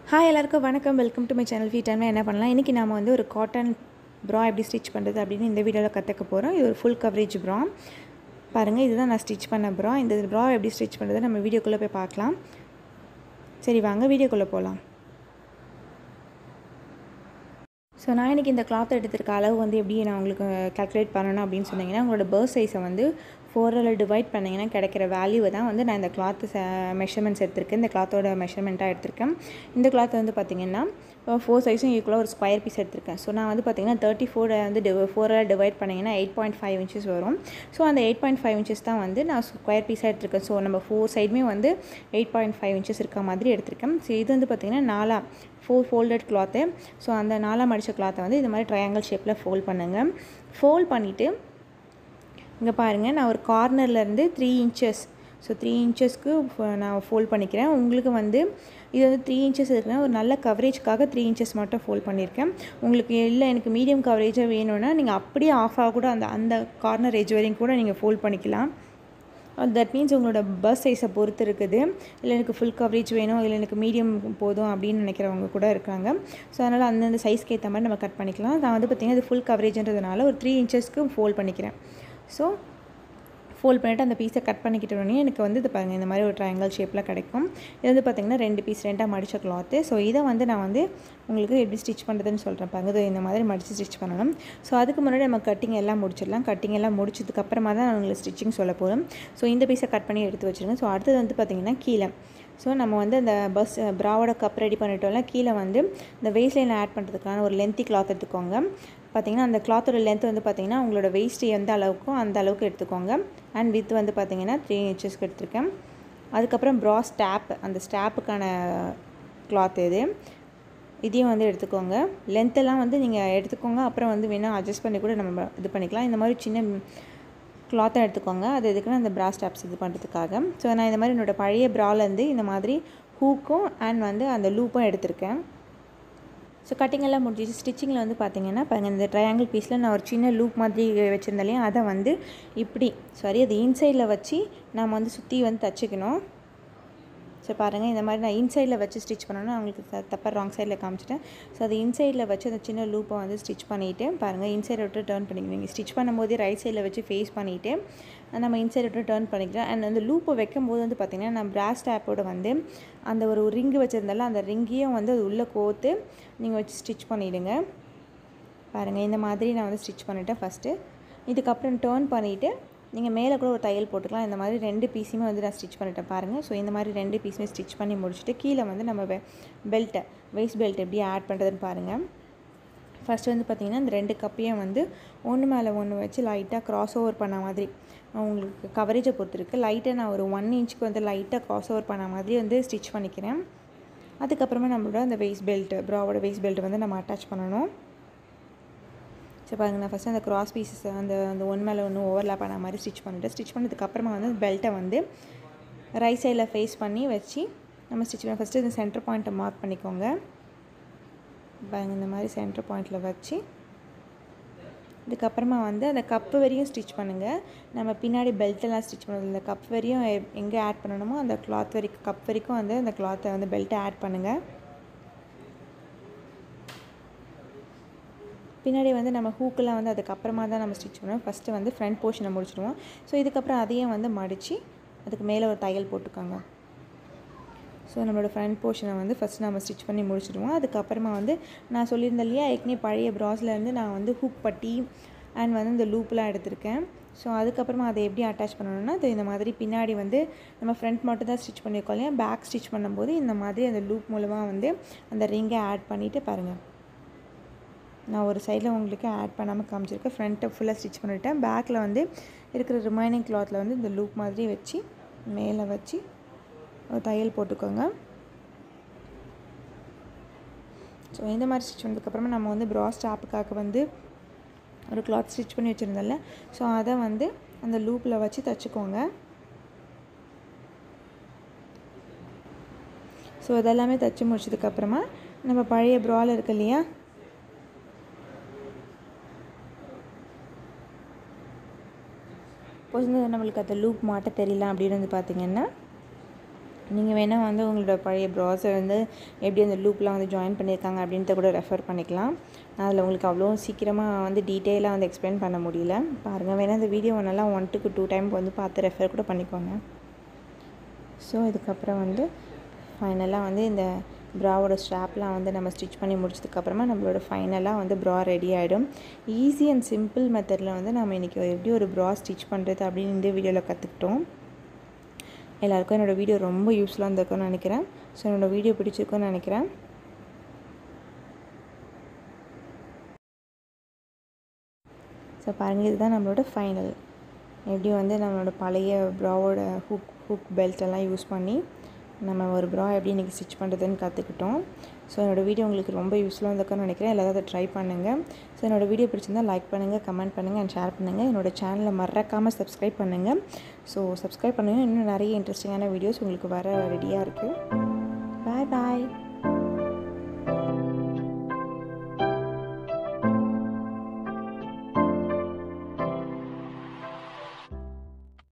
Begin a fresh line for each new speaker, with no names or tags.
Hi எல்லாருக்கும் வணக்கம். Welcome to my channel. Free டைமில் என்ன பண்ணலாம், இன்றைக்கி நாம் வந்து ஒரு காட்டன் ப்ரா எப்படி ஸ்டிச் பண்ணுறது அப்படின்னு இந்த வீடியோவில் கற்றுக்க போகிறோம். இது ஒரு ஃபுல் கவரேஜ் ப்ரா. பாருங்கள், இதுதான் நான் ஸ்டிச் பண்ண ப்ரா. இந்த ப்ரா எப்படி ஸ்டிச் பண்ணுறது நம்ம வீடியோக்குள்ளே போய் பார்க்கலாம். சரி வாங்க வீடியோக்குள்ளே போகலாம். ஸோ நான் இன்றைக்கி இந்த கிளாத் எடுத்துருக்க அளவு வந்து எப்படி நான் உங்களுக்கு கால்குலேட் பண்ணணும் அப்படின்னு சொன்னீங்கன்னா, உங்களோட பர்த் சைஸை வந்து 4ஆல் டிவைட் பண்ணிங்கன்னா கிடைக்கிற வேல்யூவை தான் வந்து நான் இந்த கிளாத்து மெஷர்மெண்ட்ஸ் எடுத்திருக்கேன். இந்த கிளாத்தோட மெஷர்மெண்ட்டாக எடுத்திருக்கேன். இந்த கிளாத் வந்து பார்த்திங்கன்னா 4 சைஸும் ஈக்குவலாக ஒரு ஸ்கொயர் பீஸ் எடுத்திருக்கேன். ஸோ நான் வந்து பார்த்திங்கன்னா 34 வந்து 4ஆல் டிவைட் பண்ணிங்கன்னா 8.5 இன்ச்சஸ் வரும். ஸோ அந்த 8.5 இன்ச்சஸ் தான் வந்து நான் ஸ்கொயர் பீஸாக எடுத்திருக்கேன். ஸோ நம்ம 4 சைடுமே வந்து 8.5 இன்ச்சஸ் இருக்க மாதிரி எடுத்திருக்கேன். ஸோ இது வந்து பார்த்திங்கன்னா 4 ஃபோல்டட் கிளாத்து. ஸோ அந்த 4 மடித்த கிளாத்தை வந்து இது மாதிரி ட்ரையாங்கிள் ஷேப்பில் ஃபோல்ட் பண்ணுங்கள். ஃபோல்ட் பண்ணிவிட்டு இங்கே பாருங்கள், நான் ஒரு கார்னர்லேருந்து 3 இன்ச்சஸ், ஸோ 3 இன்ச்சஸ்க்கு நான் ஃபோல்ட் பண்ணிக்கிறேன். உங்களுக்கு வந்து இது வந்து 3 இன்ச்சஸ் இருக்குன்னா ஒரு நல்ல கவரேஜ்க்காக 3 இன்ச்சஸ் மட்டும் ஃபோல்ட் பண்ணியிருக்கேன். உங்களுக்கு இல்லை எனக்கு மீடியம் கவரேஜாக வேணும்னா நீங்கள் அப்படியே ஆஃபாக கூட அந்த கார்னர் எட்ஜ் வரையும் கூட நீங்கள் ஃபோல்ட் பண்ணிக்கலாம். தட் மீன்ஸ் உங்களோட பர்த் சைஸை பொறுத்து இருக்குது. இல்லை எனக்கு ஃபுல் கவரேஜ் வேணும், இல்லை எனக்கு மீடியம் போதும் அப்படின்னு நினைக்கிறவங்க கூட இருக்காங்க. ஸோ அதனால் அந்தந்த சைஸ்க்கு ஏற்ற மாதிரி நம்ம கட் பண்ணிக்கலாம். நான் வந்து பார்த்திங்கன்னா இது ஃபுல் கவரேஜ்ன்றதுனால ஒரு 3 இன்ச்சஸ்க்கு ஃபோல்ட் பண்ணிக்கிறேன். ஸோ ஃபோல்ட் பண்ணிவிட்டு அந்த பீஸை கட் பண்ணிக்கிட்டோடனே எனக்கு வந்து இது பாருங்கள், இந்த மாதிரி ஒரு ட்ரையாங்கிள் ஷேப்பில் கிடைக்கும். இது வந்து பார்த்திங்கன்னா 2 பீஸ் 2ஆக மடித்த கிளாத்து. ஸோ இதை வந்து நான் வந்து உங்களுக்கு எப்படி ஸ்டிச் பண்ணுறதுன்னு சொல்கிறேன் பாருங்க. இது இந்த மாதிரி மடித்து ஸ்டிச் பண்ணணும். ஸோ அதுக்கு முன்னாடி நம்ம கட்டிங் எல்லாம் முடிச்சிடலாம். கட்டிங் எல்லாம் முடிச்சதுக்கப்புறமா தான் நான் உங்களுக்கு ஸ்டிச்சிங் சொல்ல போகிறேன். ஸோ இந்த பீஸை கட் பண்ணி எடுத்து வச்சுருங்க. ஸோ அடுத்தது வந்து பார்த்திங்கன்னா கீழே, ஸோ நம்ம வந்து அந்த ப்ராவோட கப் ரெடி பண்ணிட்டோம்ல, கீழே வந்து இந்த வேஸ்ட் லைன் ஆட் பண்ணுறதுக்கான ஒரு லென்த்தி கிளாத் எடுத்துக்கோங்க. பார்த்திங்கன்னா அந்த கிளாத்தோட லென்த் வந்து பார்த்திங்கன்னா உங்களோட வேஸ்ட் எந்த அளவுக்கோ அந்த அளவுக்கு எடுத்துக்கோங்க. அண்ட் வித் வந்து பார்த்திங்கன்னா 3 இன்ச்சஸ்க்கு எடுத்துருக்கேன். அதுக்கப்புறம் ப்ரா ஸ்டாப், அந்த ஸ்டாப்புக்கான கிளாத் இதையும் வந்து எடுத்துக்கோங்க. லென்த்தெல்லாம் வந்து நீங்கள் எடுத்துக்கோங்க. அப்புறம் வந்து வேணால் அட்ஜஸ்ட் பண்ணி கூட நம்ம இது பண்ணிக்கலாம். இந்த மாதிரி சின்ன கிளாத்தை எடுத்துக்கோங்க. அது எதுக்குன்னா அந்த ப்ரா ஸ்டாப்ஸ் இது பண்ணுறதுக்காக. ஸோ நான் இந்த மாதிரி என்னோடய பழைய ப்ராலேருந்து இந்த மாதிரி ஹூக்கும் அண்ட் வந்து அந்த லூப்பும் எடுத்திருக்கேன். ஸோ கட்டிங் எல்லாம் முடிஞ்சிச்சு. ஸ்டிச்சிங்கில் வந்து பார்த்திங்கன்னா பாருங்கள், இந்த ட்ரையாங்கிள் பீஸில் நான் ஒரு சின்ன லூப் மாதிரி வச்சுருந்தேன் இல்லையா, அதை வந்து இப்படி அது இன்சைடில் வச்சு நம்ம வந்து சுற்றி வந்து தச்சுக்கணும். ஸோ பாருங்கள், இந்த மாதிரி நான் இன்சைடில் வச்சு ஸ்டிச் பண்ணணும்னா அவங்களுக்கு தப்பாக ராங் சைடில் காமிச்சிட்டேன். ஸோ அது இன்சைடில் வச்சு அந்த சின்ன லூப்பை வந்து ஸ்டிச் பண்ணிவிட்டு பாருங்கள், இன்சைடை விட்டு டர்ன் பண்ணிக்கிறீங்க. ஸ்டிச் பண்ணும்போது ரைட் சைடில் வச்சு ஃபேஸ் பண்ணிவிட்டு நம்ம இன்சைடை விட்டு டர்ன் பண்ணிக்கிறேன். அண்ட் அந்த லூப்பை வைக்கும்போது வந்து பார்த்திங்கன்னா நான் ப்ராஸ் டேப்போட வந்து அந்த ஒரு ரிங்கு வச்சுருந்தால அந்த ரிங்கையும் வந்து அது உள்ளே கோர்த்து நீங்கள் வச்சு ஸ்டிச் பண்ணிவிடுங்க. பாருங்கள், இந்த மாதிரி நான் வந்து ஸ்டிச் பண்ணிவிட்டேன் ஃபஸ்ட்டு. இதுக்கப்புறம் டர்ன் பண்ணிவிட்டு நீங்கள் மேலே கூட ஒரு தையல் போட்டுக்கலாம். இந்த மாதிரி 2 பீஸுமே வந்து நான் ஸ்டிச் பண்ணிட்டேன் பாருங்கள். ஸோ இந்த மாதிரி 2 பீஸுமே ஸ்டிச் பண்ணி முடிச்சுட்டு கீழே வந்து நம்ம பெல்ட்டை வேஸ்ட் பெல்ட் எப்படி ஆட் பண்ணுறதுன்னு பாருங்கள். ஃபஸ்ட்டு வந்து பார்த்திங்கன்னா இந்த 2 கப்பையும் வந்து ஒன்று மேலே ஒன்று வச்சு லைட்டாக க்ராஸ் ஓவர் பண்ண மாதிரி, உங்களுக்கு கவரேஜை பொறுத்து இருக்குது. லைட்டாக நான் ஒரு 1 இன்ச்சுக்கு வந்து லைட்டாக க்ராஸ் ஓவர் பண்ண மாதிரி வந்து ஸ்டிச் பண்ணிக்கிறேன். அதுக்கப்புறமா நம்மளோட அந்த வேஸ்ட் பெல்ட்டு, ப்ராவோட வேஸ்ட் பெல்ட் வந்து நம்ம அட்டாச் பண்ணணும். ஸோ பாருங்கள், நான் ஃபஸ்ட்டு அந்த க்ராஸ் பீஸஸ் அந்த ஒன்று மேலே ஒன்று ஓவர்லாப் பண்ண மாதிரி ஸ்டிச் பண்ணிவிட்டு ஸ்டிச் பண்ணதுக்கப்புறமா வந்து பெல்ட்டை வந்து ரைட் சைடில் ஃபேஸ் பண்ணி வச்சு நம்ம ஸ்டிச் பண்ண ஃபஸ்ட்டு இந்த சென்டர் பாயிண்ட்டை மார்க் பண்ணிக்கோங்க. பாருங்கள், இந்த மாதிரி சென்டர் பாயிண்ட்டில் வச்சு இதுக்கப்புறமா வந்து அந்த கப்பு வரையும் ஸ்டிச் பண்ணுங்கள். நம்ம பின்னாடி பெல்ட்டெல்லாம் ஸ்டிச் பண்ணுறது இந்த கப் வரையும் எங்கே ஆட் பண்ணணுமோ அந்த கிளாத் வரைக்கும், கப் வரைக்கும் வந்து அந்த கிளாத்தை வந்து பெல்ட்டை ஆட் பண்ணுங்கள். பின்னாடி வந்து நம்ம ஹூக்கெல்லாம் வந்து அதுக்கப்புறமா தான் நம்ம ஸ்டிச் பண்ணுவோம். ஃபஸ்ட்டு வந்து ஃப்ரண்ட் போர்ஷனை முடிச்சிடுவோம். ஸோ இதுக்கப்புறம் அதையும் வந்து மடித்து அதுக்கு மேலே ஒரு தையல் போட்டுக்கோங்க. ஸோ நம்மளோட ஃப்ரண்ட் போர்ஷனை வந்து ஃபஸ்ட்டு நம்ம ஸ்டிச் பண்ணி முடிச்சிடுவோம். அதுக்கப்புறமா வந்து நான் சொல்லியிருந்தேன் இல்லையா, ஏற்கனவே பழைய ப்ராஸ்லேருந்து நான் வந்து ஹூக் பட்டி அண்ட் வந்து இந்த லூப்லாம் எடுத்திருக்கேன். ஸோ அதுக்கப்புறமா அதை எப்படி அட்டாச் பண்ணணும்னா, அது இந்த மாதிரி பின்னாடி வந்து நம்ம ஃப்ரண்ட் மட்டும் தான் ஸ்டிச் பண்ணியிருக்கோம் இல்லையா, பேக் ஸ்டிச் பண்ணும்போது இந்த மாதிரி அந்த லூப் மூலமாக வந்து அந்த ரிங்கை ஆட் பண்ணிவிட்டு பாருங்கள், நான் ஒரு சைடில் உங்களுக்கு ஆட் பண்ணாமல் காமிச்சிருக்கேன். ஃப்ரண்ட்டை ஃபுல்லாக ஸ்டிச் பண்ணிவிட்டேன். பேக்கில் வந்து இருக்கிற ரிமைனிங் கிளாத்தில் வந்து இந்த லூப் மாதிரி வச்சு மேலே வச்சு ஒரு தையல் போட்டுக்கோங்க. ஸோ இந்த மாதிரி ஸ்டிச் பண்ணதுக்கப்புறமா நம்ம வந்து ப்ரா ஸ்டாப்புக்காக வந்து ஒரு கிளாத் ஸ்டிச் பண்ணி வச்சுருந்தோம்ல, ஸோ அதை வந்து அந்த லூப்பில் வச்சு தைச்சிக்கோங்க. ஸோ இதெல்லாமே தைச்சி முடிச்சதுக்கப்புறமா நம்ம பழைய ப்ராவில் இருக்கு இல்லையா, நம்மளுக்கு அந்த லூப் மாட்ட தெரியல அப்படின்னு வந்து பார்த்திங்கன்னா நீங்கள் வேணால் வந்து உங்களோட பழைய ப்ராஸை வந்து எப்படி அந்த லூப்லாம் வந்து ஜாயின் பண்ணியிருக்காங்க அப்படின்றத கூட ரெஃபர் பண்ணிக்கலாம். அதில் உங்களுக்கு அவ்வளோ சீக்கிரமாக வந்து டீட்டெயிலாக வந்து எக்ஸ்பிளைன் பண்ண முடியல. பாருங்கள், வேணால் இந்த வீடியோ நல்லா 1 to 2 டைம் வந்து பார்த்து ரெஃபர் கூட பண்ணிக்கோங்க. ஸோ இதுக்கப்புறம் வந்து ஃபைனலாக வந்து இந்த ப்ராவோட ஸ்ட்ராப்லாம் வந்து நம்ம ஸ்டிச் பண்ணி முடிச்சதுக்கப்புறமா நம்மளோட ஃபைனலாக வந்து ப்ரா ரெடி ஆகிடும். ஈஸி அண்ட் சிம்பிள் மெத்தடில் வந்து நம்ம இன்றைக்கி எப்படி ஒரு ப்ரா ஸ்டிச் பண்ணுறது அப்படின்னு இந்த வீடியோவில் கற்றுக்கிட்டோம். எல்லாருக்கும் என்னோடய வீடியோ ரொம்ப யூஸ்ஃபுல்லாக இருந்திருக்கும்னு நினைக்கிறேன். ஸோ என்னோடய வீடியோ பிடிச்சிருக்குன்னு நினைக்கிறேன். ஸோ பாருங்கள், இதுதான் நம்மளோட ஃபைனல். எப்படி வந்து நம்மளோட பழைய ப்ராவோட ஹுக் பெல்ட் எல்லாம் யூஸ் பண்ணி நம்ம ஒரு ப்ரா எப்படி இன்றைக்கி ஸ்டிச் பண்ணுறதுன்னு கற்றுக்கிட்டோம். ஸோ என்னோடய வீடியோ உங்களுக்கு ரொம்ப யூஸ்ஃபுல்லாக இருந்திருக்குன்னு நினைக்கிறேன். எல்லாரும் அதை ட்ரை பண்ணுங்கள். ஸோ என்னோடய வீடியோ பிடிச்சிருந்தால் லைக் பண்ணுங்கள், கமெண்ட் பண்ணுங்கள் அண்ட் ஷேர் பண்ணுங்கள். என்னோடய சேனலை மறக்காமல் சப்ஸ்கிரைப் பண்ணுங்கள். ஸோ சப்ஸ்கிரைப் பண்ணுங்கள். இன்னும் நிறைய இன்ட்ரெஸ்டிங்கான வீடியோஸ் உங்களுக்கு வர ரெடியாக இருக்குது. பாய் பாய்.